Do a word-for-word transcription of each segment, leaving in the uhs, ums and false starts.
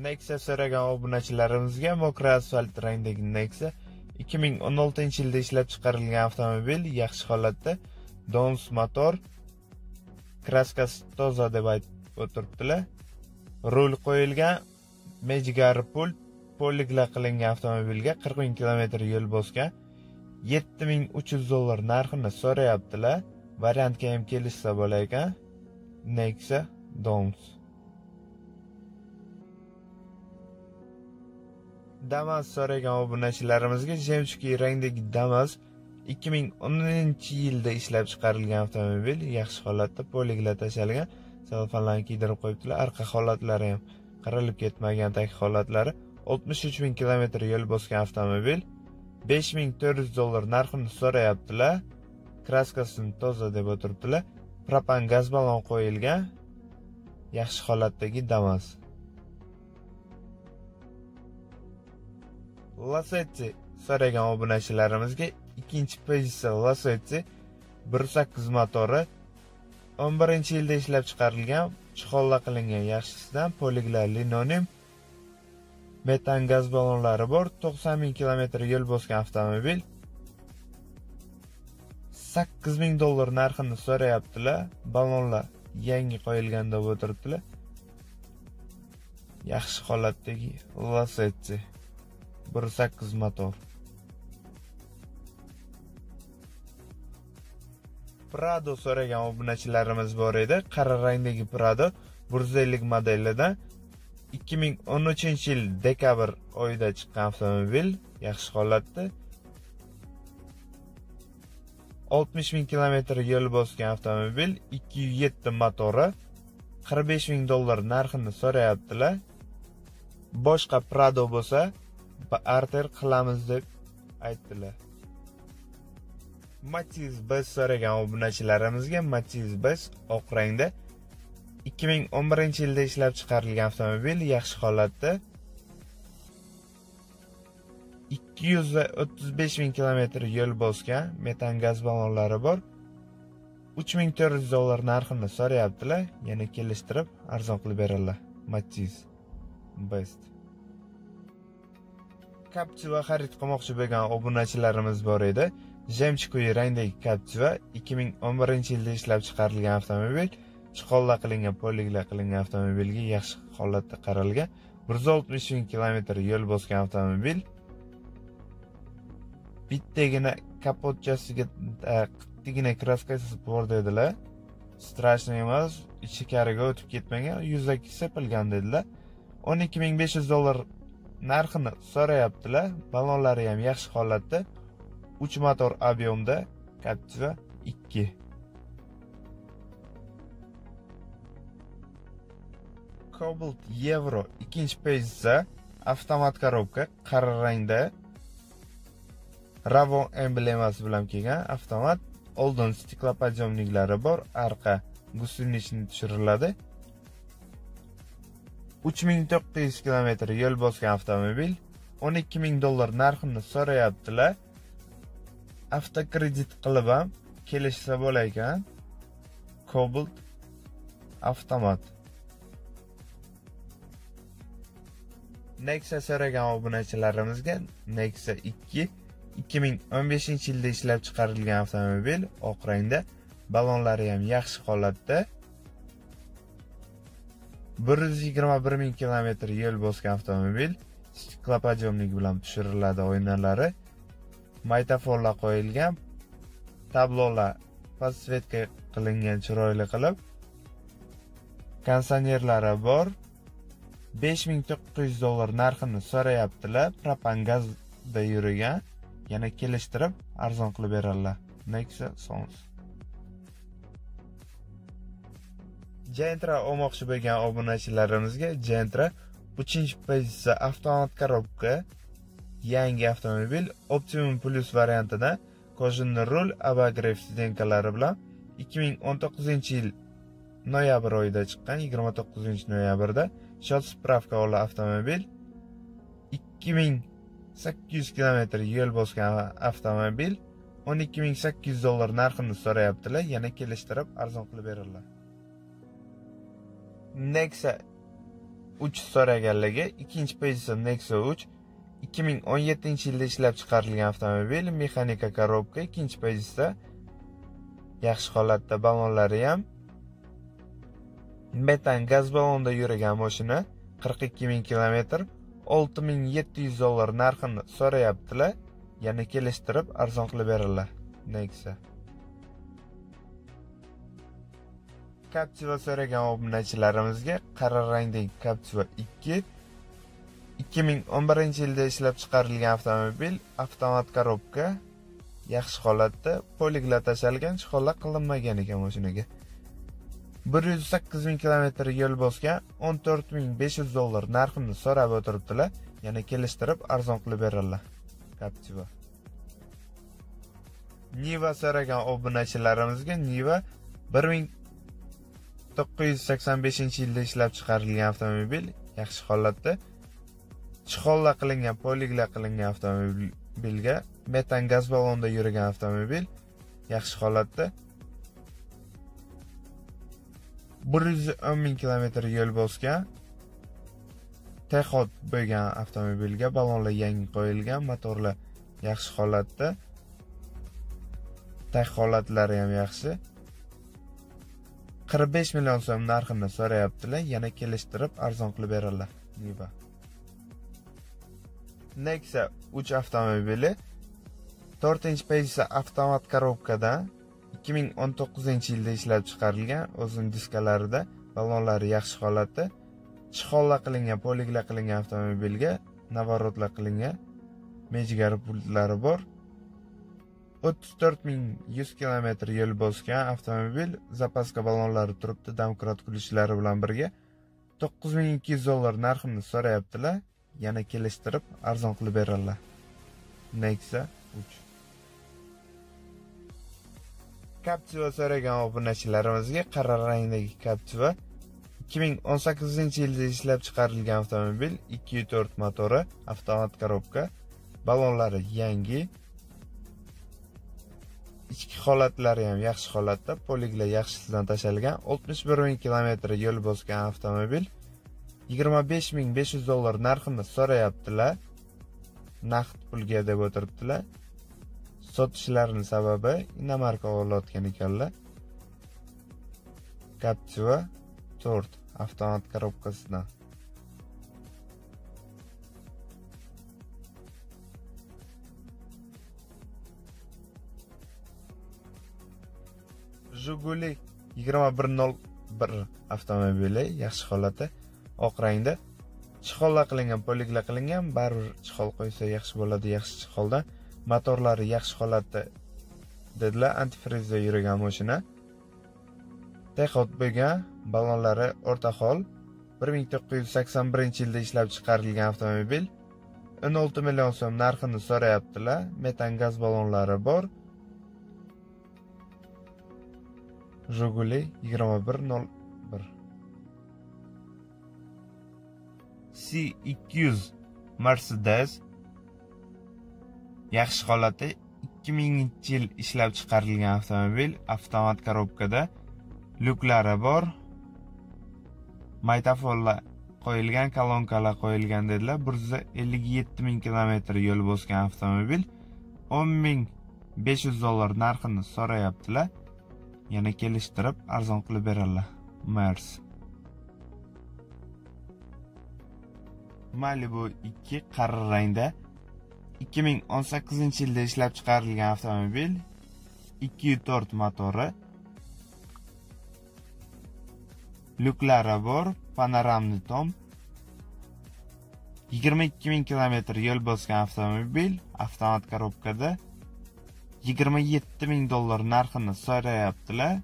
Nexia so'ragan obunachilarimizga mokra asfalt rangdagi Nexia ikki ming o'n oltinchi yilda ishlab chiqarilgan avtomobil, yaxshi holatda, Dons motor, kraskasi toza deb aytib o'tiribdilar. Rul qo'yilgan, Magic pult, poligla qilingan avtomobilga qirq ming kilometr yo'l bosgan, yetti ming uch yuz dollar narxini so'rayaptilar. Variantga ham kelishsa bo'lar ekan. Nexia Dons. Damas so'ragan obunachilarimizga jemchuki rangdagi Damas ikki ming o'ninchi yilda ishlab chiqarilgan avtomobil, yaxshi holatda, poligla tashalgan, selfanlarni kiydirib qo'yibdilar. Arqa holatlari ham qirilib ketmagan, tag holatlari. oltmish uch ming kilometr yo'l bosgan avtomobil, besh ming to'rt yuz dollar narxini so'rayaptilar. Kraskasini toza deb o'tiribdilar. Propan gaz ballon qo'yilgan, yaxshi holatdagi Damas. Lacetti so'ragan obunachilarimizga ikkinchi pozitsiya Lacetti bir nuqta sakkiz motori o'n birinchi yilda ishlab chiqarilgan, chixolla qilingan, yaxshisidan poliglar linoleum, metan gaz ballonlari bor, to'qson ming kilometr yo'l bosgan avtomobil. sakkiz ming dollar narxini so'rayaptilar. Ballonlar yangi qo'yilgan deb o'tiribdilar. Yaxshi holatdagi Lacetti bir nuqta sakkiz motor. Prado so'ragan obunachilarimiz bor edi. Qora rangdagi Prado bir yuz ellik modelidan ikki ming o'n uchinchi yil dekabr oyida chiqqan avtomobil, yaxshi holatda. oltmish ming kilometr yo'l bosgan avtomobil, ikki yuz yetti motori, qirq besh ming dollar narxini so'rayaptilar. Boshqa Prado bo'lsa, barter qilamiz deb aytdilar. Matiz Biz so'ragan obunachilarimizga Matiz Biz oq rangda ikki ming o'n birinchi yilda ishlab chiqarilgan avtomobil, yaxshi holatda. ikki yuz o'ttiz besh ming kilometr yo'l bosgan, metan gaz ballonlari bor. uch ming to'rt yuz dollar narxini so'rayaptilar, yana kelishtirib arzon qilib beradilar. Matiz Best. Captiva xarid qilmoqchi bo'lgan obunachilarimiz bor edi. Jemchuki rangdagi Captiva ikki ming o'n birinchi yilda ishlab chiqarilgan avtomobil, chixolla qilingan, poligla qilingan avtomobilga yaxshi holatda qaralgan, bir yuz oltmish ming kilometr yo'l bosgan avtomobil. Bittagina kapotchasiga qittigina kraskasi bor dedilar. Strashniy emas, ichkariga o'tib ketmagan, yuzaki sepilgan dedilar. o'n ikki ming besh yuz dollar narxini so'rayaptilar. Ballonlari ham yaxshi holatda. uch motor объемda Captiva ikki. Cobalt Euro ikkinchi pozitsiya, avtomat korobka, qora rangda. Ravon emblemasi bilan kelgan avtomat, oldin stiklopodjomniklari bor, arqa gusenichni tushiriladi. uch ming to'qqiz yuz kilometr yo'l bosgan avtomobil, o'n ikki ming dollar narxini so'rayaptilar. Avtokredit qilib ham kelishsa bo'lar ekan. Cobalt avtomat. Nexia so'ragan obunachilarimizga Nexia ikki ikki ming o'n beshinchi yilda ishlab chiqarilgan avtomobil, oq rangda, ballonlari ham yaxshi holatda. bir yuz yigirma bir ming kilometr yo'l bosgan avtomobil, stiklopodjomnik bilan tushiriladi oynalari, maytafonlar qo'yilgan, tablolar podsvetka qilingan chiroyli qilib, kondisionerlari bor. besh ming to'qqiz yuz dollar narxini so'rayaptilar. Propan gazda yurgan, yana kelishtirib arzon qilib beradilar. Nexia Sons. Gentra olmoqchi bo'lgan obunachilarimizga Gentra uchinchi pozitsiya, avtomat korobka, yangi avtomobil, Optimum Plus variantida, kojinli rul, abagrev sidenkalari bilan ikki ming o'n to'qqizinchi yil noyabr oyida chiqqan, yigirma to'qqizinchi noyabrda shot spravka olan avtomobil, ikki ming sakkiz yuz kilometr yo'l bosgan avtomobil, o'n ikki ming sakkiz yuz dollar narxini so'rayaptilar, yana kelishtirib arzon qilib beradilar. Nexia uch so'raganligi. Ikkinchi pozitsiya Nexia uch. ikki ming o'n yettinchi yilda ishlab chiqarilgan avtomobil, mexanika korobka. Ikkinchi pozitsiya yaxshi holatda, ballonlari ham metan gaz ballonda yurgan mashina. qirq ikki ming kilometr, olti ming yetti yuz dollar narxini so'rayaptilar. Yana kelishtirib arzon qilib beriladi. Nexia. Captiva so'ragan obunachilarimizga qora rangdagi Captiva ikki ikki ming o'n birinchi yilda ishlab chiqarilgan avtomobil, avtomat korobka, yaxshi holatda, poliglar tashalgan, chixonlar qilinmagan ekan mashinaga. bir yuz sakkiz ming kilometr yo'l bosgan, o'n to'rt ming besh yuz dollar narxini so'rab o'tiribdilar. Yana kelishtirib arzon qilib beriladi. Captiva. Niva so'ragan obunachilarimizga Niva bir ming to'qqiz yuz sakson beshinchi yilda ishlab chiqarilgan avtomobil, yaxshi holatda. Chixonlar qilingan, poliglar qilingan avtomobilga metan gaz ballonda yurgan avtomobil, yaxshi holatda. bir yuz o'n ming kilometr yo'l bosgan, texot bo'lgan avtomobilga ballonlar yangi qo'yilgan, motorlar yaxshi holatda. Tag holatlari ham yaxshi. qirq besh million so'm narxini so'rayaptilar, yana kelishtirib arzon qilib beriladi. Niva. Nexia uch avtomobili to'rtinchi pozitsiya avtomat korobkadan ikki ming o'n to'qqizinchi yilda ishlab chiqarilgan, o'zin diskalarida, ballonlari yaxshi holatda. Chixonlar qilingan, poliglar qilingan avtomobilga navorotlar qilingan, mejgar pultlari bor. o'ttiz to'rt ming yuz kilometr yo'l bosgan avtomobil, zapaska ballonlari turibdi, domkrat kulishlari bilan birga. to'qqiz ming ikki yuz dollar narxini so'rayaptilar, yana kelishtirib arzon qilib beriladi. Nexia uch. Captiva so'ragan obunachilarimizga qora rangdagi Captiva ikki ming o'n sakkizinchi yilda ishlab chiqarilgan avtomobil, ikki yuz to'rt motori, avtomat korobka, ballonlari yangi. Ichki holatlari ham yaxshi holatda, poliglar yaxshisidan tashalgan, oltmish bir ming kilometr yo'l bosgan avtomobil, yigirma besh ming besh yuz dollar narxini so'rayaptilar. Naqd pulga deb o'tiribdilar. Sotishlarining sababi inomarka olayotgan ekanlar. Captiva to'rt avtomat korobkasidan. Jiguli yigirma bir nol bir avtomobili yaxshi holatda, oq rangda. Chixonlar qilingan, poliglar qilingan, baribir chixol qo'ysa yaxshi bo'ladi, yaxshi chixoldan. Motorlari yaxshi holatda dedilar, antifrizda yurgan mashina. Texot bo'lgan, ballonlari o'rta hol. bir ming to'qqiz yuz sakson birinchi yilda ishlab chiqarilgan avtomobil. o'n olti million so'm narxini so'rayaptilar. Metan gaz ballonlari bor. Jiguli yigirma bir nol bir. C ikki yuz Mercedes yaxshi holatda, ikki minginchi yil ishlab chiqarilgan avtomobil, avtomat korobkada, lyuklari bor. Maytafonlar qo'yilgan, kolonkalar qo'yilgan dedilar. bir yuz ellik yetti ming kilometr yo'l bosgan avtomobil, o'n ming besh yuz dollar narxini so'rayaptilar. Yana kelishtirib arzon qilib beriladi. Mers. Malibu ikki qora rangda ikki ming o'n sakkizinchi yilda ishlab chiqarilgan avtomobil, ikki yuz to'rt motori, lyuklari bor, panoramli tom, yigirma ikki ming kilometr yo'l bosgan avtomobil, avtomat korobkada, yigirma yetti ming dollar narxini so'rayaptilar.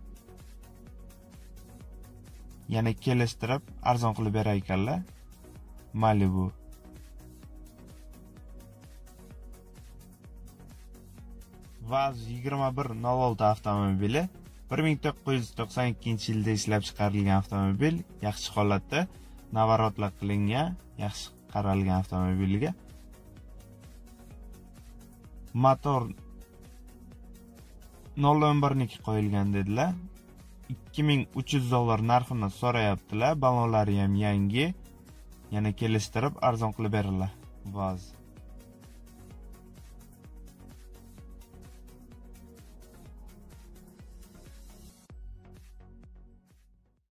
Yana kelishtirib arzon qilib berar ekanlar. Malibu. Vaz yigirma bir nol olti avtomobili bir ming to'qqiz yuz to'qson ikkinchi yilda ishlab chiqarilgan avtomobil, yaxshi holatda, navorotlar qilingan, yaxshi qaralgan avtomobilga. Motor nol o'n bir niki qo'yilgan dedilar. ikki ming uch yuz dollar narxini so'rayaptilar. Ballonlari ham yangi. yana kelishtirib arzon qilib beringlar. Vaz.